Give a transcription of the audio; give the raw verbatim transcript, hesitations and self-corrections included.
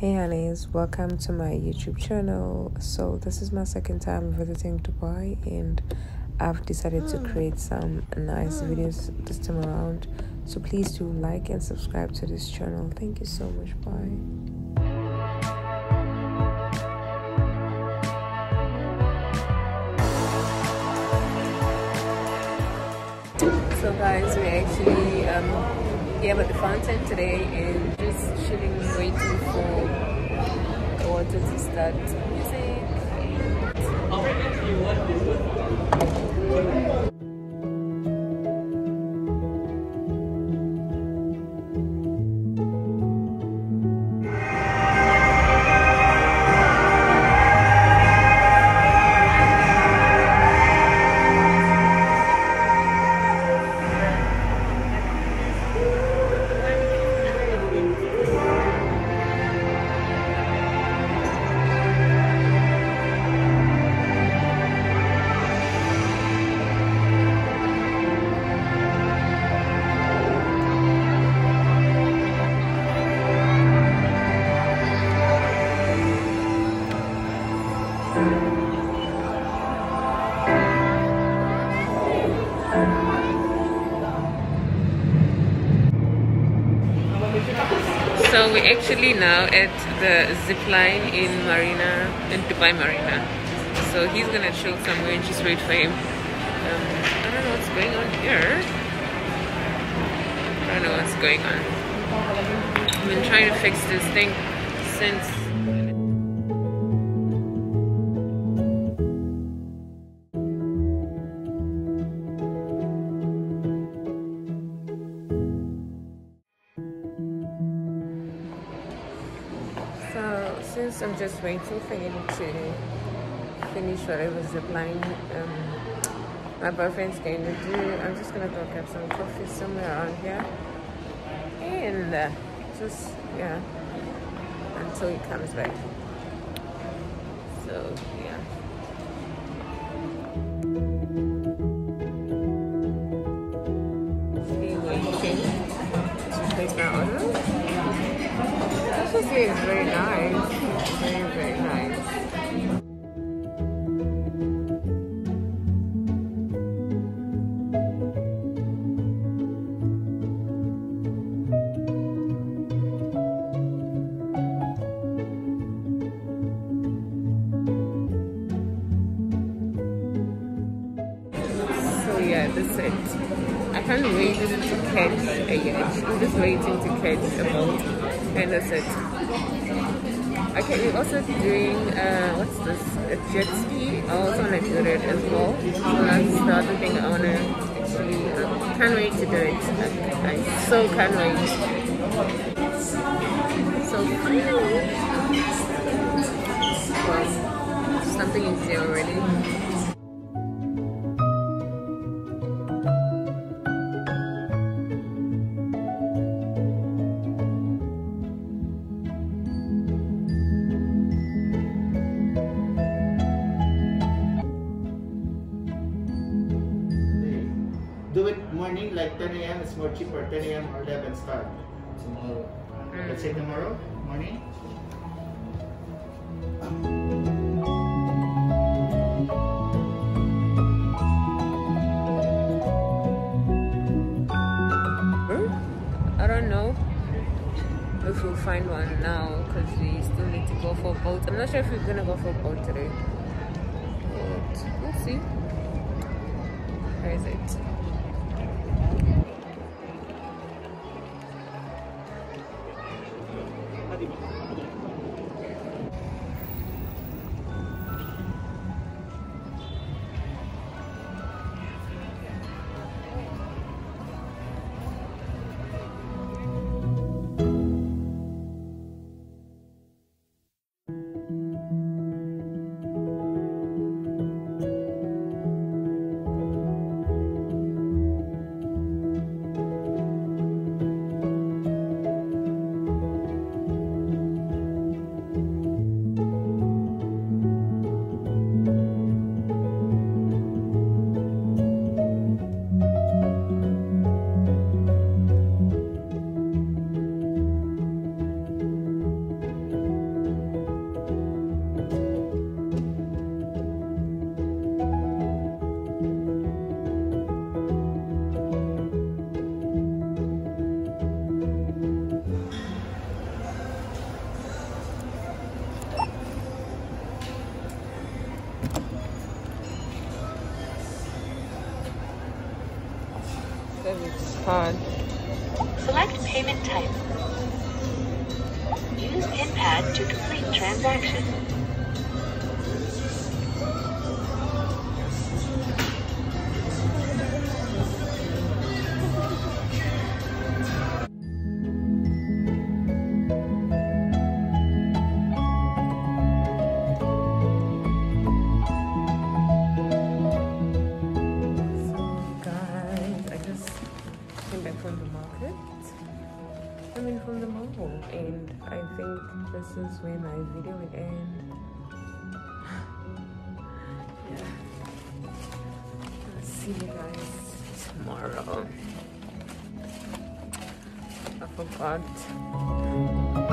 Hey honeys, welcome to my YouTube channel. So this is my second time visiting Dubai and I've decided to create some nice videos this time around. So please do like and subscribe to this channel. Thank you so much. Bye. So guys, we're actually um, here at the fountain today and just chilling, waiting for the water to start music. So we're actually now at the zip line in Marina, in Dubai Marina. So he's gonna chill somewhere and just wait for him. Um, I don't know what's going on here. I don't know what's going on. I've been trying to fix this thing since. So since I'm just waiting for him to finish whatever zip line um, my boyfriend's going to do, I'm just gonna go grab some coffee somewhere around here and uh, just yeah until he comes back. So yeah. Still waiting to place my order. This is very nice. Very, very nice. So yeah, that's it. I can't wait to catch a yacht. I'm just waiting to catch a boat. And that's it. Okay, we're also doing, uh, what's this? A jet ski. I also want to do it as well. So that's the other thing I want to actually, I can't wait to do it. I, I so can't wait. So, well, something is here already. Do it morning like ten A M It's more cheaper. ten A M or eleven start tomorrow. Mm. Let's say tomorrow morning. I don't know if we'll find one now because we still need to go for a boat. I'm not sure if we're gonna go for a boat today, but we'll see. Where is it? card. Select payment type. Use PIN pad to complete transaction. From the market, I mean from the mall, and I think this is where my video will end. Yeah, I'll see you guys tomorrow. I forgot.